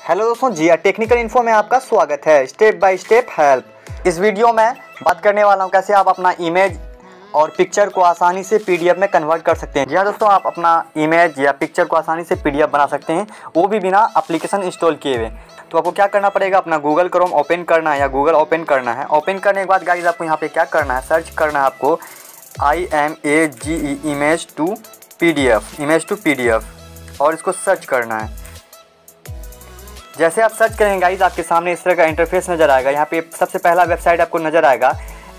Hello दोस्तों, जिया technical info में आपका स्वागत है। Step by step help. इस वीडियो में बात करने वाला हूं कैसे आप अपना इमेज और पिक्चर को आसानी से पीडीएफ में कन्वर्ट कर सकते हैं। जी हाँ दोस्तों, आप अपना इमेज या पिक्चर को आसानी से पीडीएफ बना सकते हैं, वो भी बिना एप्लीकेशन इंस्टॉल किए हुए। तो आपको क्या करना पड़ेगा, अपना गूगल क्रोम ओपन करना है या गूगल ओपन करना है। ओपन करने के बाद गाइस आपको यहाँ पे क्या करना है, सर्च करना है आपको IMAGE इमेज टू PDF और इसको सर्च करना है। जैसे आप सर्च करेंगे गाइस आपके सामने इस तरह का इंटरफेस नज़र आएगा। यहाँ पे सबसे पहला वेबसाइट आपको नज़र आएगा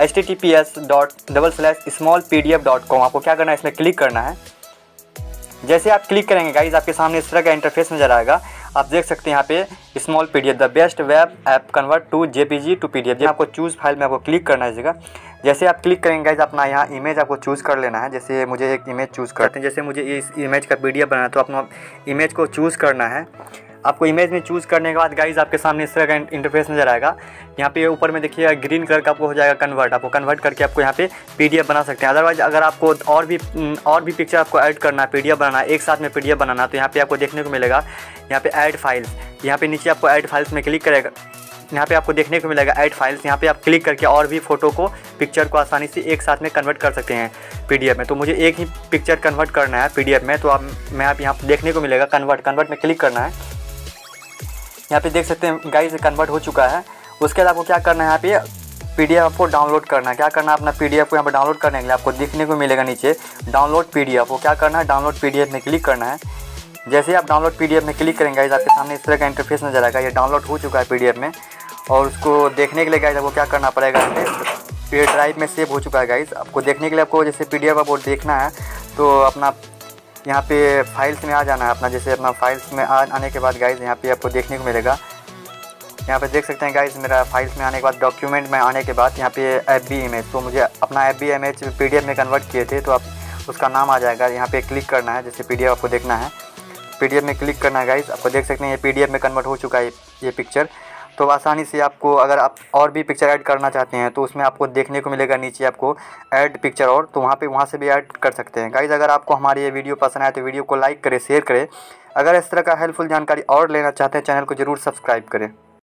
https://smallpdf.com। आपको क्या करना है, इसमें क्लिक करना है। जैसे आप क्लिक करेंगे गाइस आपके सामने इस तरह का इंटरफेस नज़र आएगा। आप देख सकते हैं यहाँ पे small PDF the best web app convert to JPG to PDF। आपको चूज़ फाइल में आपको क्लिक करना है इस जगह। जैसे आप क्लिक करेंगे गाइस अपना यहाँ इमेज आपको चूज़ कर लेना है। जैसे मुझे एक इमेज चूज़ करते हैं, जैसे मुझे इस इमेज का PDF बनाना है तो अपना इमेज को चूज़ करना है। आपको इमेज में चूज़ करने के बाद गाइस आपके सामने इस तरह का इंटरफेस नज़र आएगा। यहाँ पे ऊपर में देखिएगा ग्रीन कलर का आपको हो जाएगा कन्वर्ट। आपको कन्वर्ट करके आपको यहाँ पे PDF बना सकते हैं। अदरवाइज अगर आपको और भी पिक्चर आपको ऐड करना है, PDF बनाना है, एक साथ में PDF बनाना, तो यहाँ पे आपको देखने को मिलेगा यहाँ पे ऐड फाइल्स। यहाँ पे नीचे आपको ऐड फाइल्स में क्लिक करेगा, यहाँ पे आपको देखने को मिलेगा ऐड फाइल्स। यहाँ पे आप क्लिक करके और भी फ़ोटो को, पिक्चर को आसानी से एक साथ में कन्वर्ट कर सकते हैं PDF में। तो मुझे एक ही पिक्चर कन्वर्ट करना है PDF में, तो आप यहाँ देखने को मिलेगा कन्वर्ट में क्लिक करना है। यहाँ पे देख सकते हैं गाइस कन्वर्ट हो चुका है। उसके बाद आपको क्या करना है, यहाँ पे PDF आपको डाउनलोड करना है। क्या करना है, अपना PDF को यहाँ पे डाउनलोड करने के लिए आपको देखने को मिलेगा नीचे डाउनलोड PDF। वो क्या करना है, डाउनलोड PDF में क्लिक करना है। जैसे आप डाउनलोड PDF में क्लिक करेंगे गाइस आपके सामने इस तरह का इंटरफेस नजर आएगा। ये डाउनलोड हो चुका है PDF में, और उसको देखने के लिए गाइस आपको क्या करना पड़ेगा, ये ड्राइव में सेव हो चुका है गाइस। आपको देखने के लिए आपको जैसे PDF आपको देखना है तो अपना यहाँ पे फाइल्स में आ जाना है अपना। जैसे अपना फाइल्स में आने के बाद गाइस यहाँ पे आपको देखने को मिलेगा, यहाँ पे देख सकते हैं गाइस मेरा फाइल्स में आने के बाद डॉक्यूमेंट में आने के बाद यहाँ पे FB इमेज, तो मुझे अपना FB इमेज PDF में कन्वर्ट किए थे, तो आप उसका नाम आ जाएगा। यहाँ पे क्लिक करना है, जैसे PDF आपको देखना है, PDF में क्लिक करना है गाइस। आपको देख सकते हैं ये PDF में कन्वर्ट हो चुका है ये पिक्चर। तो आसानी से आपको अगर आप और भी पिक्चर ऐड करना चाहते हैं तो उसमें आपको देखने को मिलेगा नीचे आपको ऐड पिक्चर, और तो वहाँ से भी ऐड कर सकते हैं गाइस। अगर आपको हमारी ये वीडियो पसंद आए तो वीडियो को लाइक करें, शेयर करें। अगर इस तरह का हेल्पफुल जानकारी और लेना चाहते हैं चैनल को ज़रूर सब्सक्राइब करें।